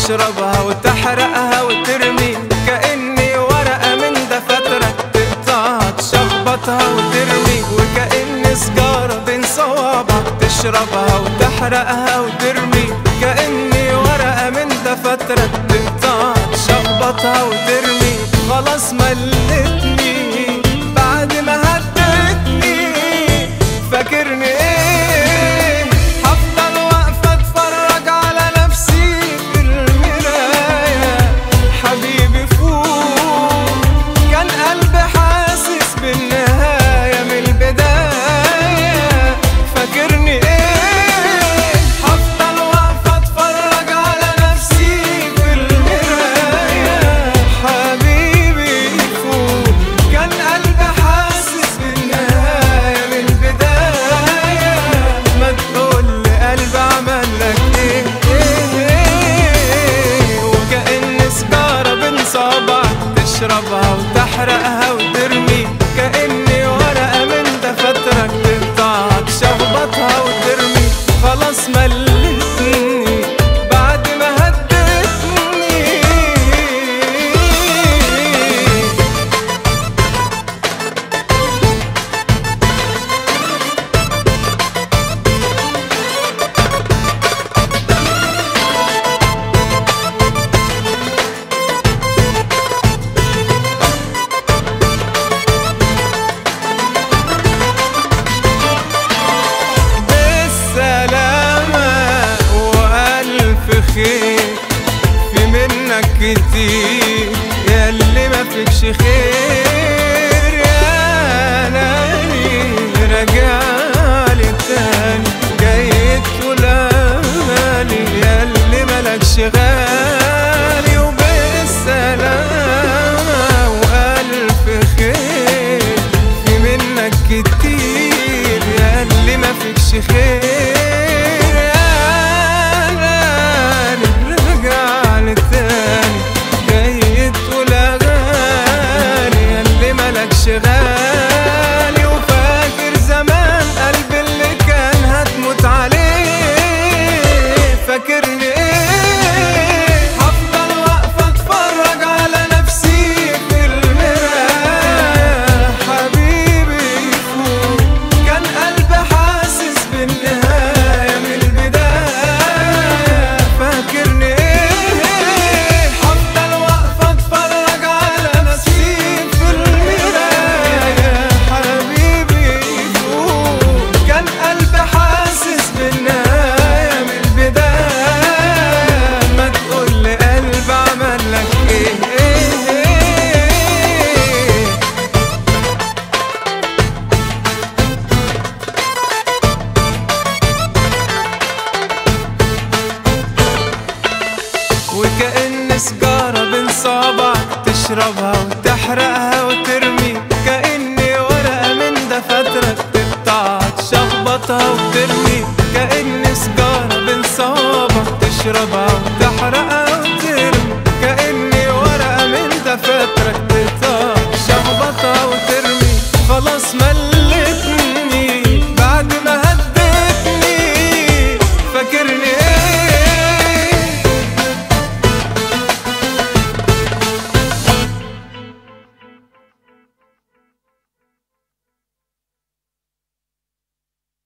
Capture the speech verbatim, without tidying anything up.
تشربها وتحرقها وترمي، كأني ورقة من دفاترك تقطعها تشخبطها وترمي، وكأني سجارة بين صوابعك تشربها وتحرقها وترمي، كأني ورقة من دفاترك تقطعها تشخبطها وترمي. خلاص ملتني بعد ما هدتني، فاكرني ايه؟ هفضل واقفة اتفرج على نفسي في المراية. حبيبي فوق، كان قلبي حاسس بالنهاية من البداية. فاكرني ايه؟ هفضل واقفة اتفرج على نفسي في المراية. حبيبي فوق، كان قلبي حاسس بالنهاية من البداية. ما تقولي قلبي عملك ايه؟ وكأن سجارة بين صوابعك تشربها وتحرقها وترمي، كأني ورقة من دفاترك تقطعها تشخبطها وترمي. خلاص ملتني بعد ما هدتني. في منك كتير ياللي ما فيكش خير، يا ناني راجعلي تاني جاي تقول امالي، ياللي مالكش غالي وبالسلامة والف خير. في منك كتير ياللي ما فيكش خير، غالي وفاكر زمان قلبي اللي كان هتموت عليه. فاكرني ايه؟ هفضل واقفة اتفرج على نفسي في المراية. حبيبي فوق، كان قلبي حاسس بالنهاية من البداية. فاكرني ايه؟ هفضل واقفة اتفرج على نفسي في وكأن سجارة بين صوابعك تشربها وتحرقها وترمي، كأني ورقة من دفاترك تقطعها تشخبطها وترمي، كأن سجارة بين صوابعك تشربها